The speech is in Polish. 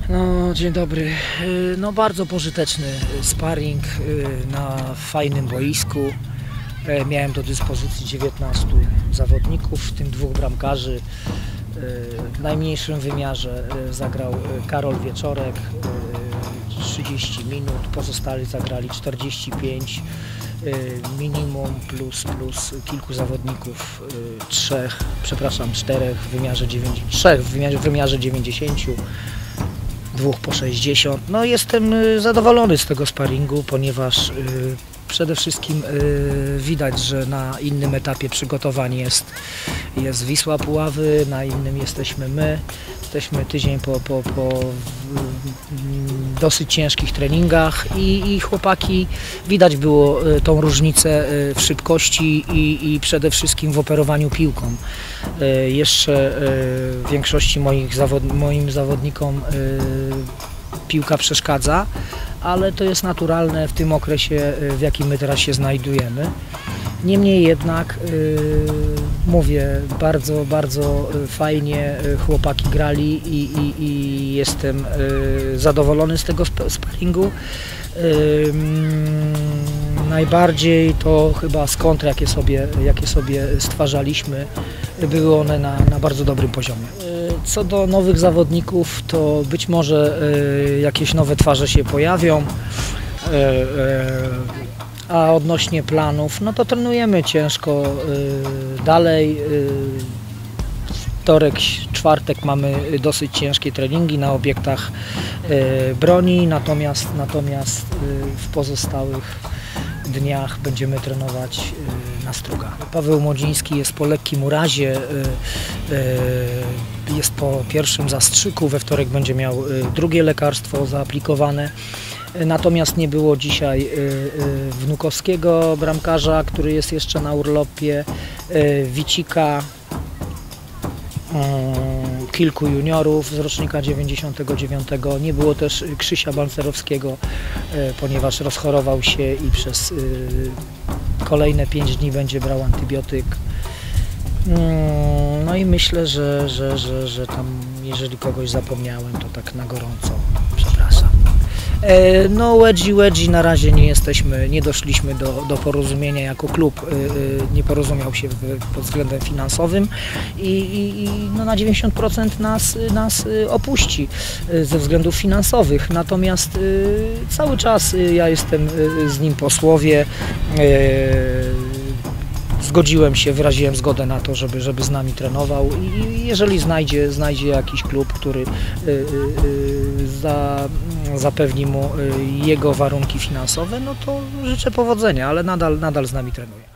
No, dzień dobry. No, bardzo pożyteczny sparring na fajnym boisku. Miałem do dyspozycji 19 zawodników, w tym 2 bramkarzy. W najmniejszym wymiarze zagrał Karol Wieczorek 30 minut, pozostali zagrali 45 minimum plus kilku zawodników, 4 w wymiarze 90, 2 po 60. No, jestem zadowolony z tego sparingu, ponieważ przede wszystkim widać, że na innym etapie przygotowań jest Wisła Puławy, na innym jesteśmy my. Jesteśmy tydzień po dosyć ciężkich treningach i chłopaki, widać było tą różnicę w szybkości i przede wszystkim w operowaniu piłką. Jeszcze w większości moim zawodnikom piłka przeszkadza, ale to jest naturalne w tym okresie, w jakim my teraz się znajdujemy. Niemniej jednak, mówię, bardzo fajnie chłopaki grali i jestem zadowolony z tego sparingu. Najbardziej to chyba z kontr, jakie sobie stwarzaliśmy, były one na bardzo dobrym poziomie. Co do nowych zawodników, to być może jakieś nowe twarze się pojawią. A odnośnie planów, no to trenujemy ciężko dalej. Wtorek, czwartek mamy dosyć ciężkie treningi na obiektach broni, natomiast w pozostałych dniach będziemy trenować na strugach. Paweł Młodziński jest po lekkim urazie, jest po pierwszym zastrzyku, we wtorek będzie miał drugie lekarstwo zaaplikowane. Natomiast nie było dzisiaj Wnukowskiego bramkarza, który jest jeszcze na urlopie, Wicika, kilku juniorów z rocznika 99. Nie było też Krzysia Balcerowskiego, ponieważ rozchorował się i przez kolejne 5 dni będzie brał antybiotyk. No i myślę, że tam, jeżeli kogoś zapomniałem, to tak na gorąco przepraszam. No, Łedzi na razie nie doszliśmy do porozumienia jako klub, nie porozumiał się pod względem finansowym i no, na 90% nas opuści ze względów finansowych, natomiast cały czas ja jestem z nim po słowie. Zgodziłem się, wyraziłem zgodę na to, żeby z nami trenował i jeżeli znajdzie jakiś klub, który zapewni mu jego warunki finansowe, no to życzę powodzenia, ale nadal z nami trenuje.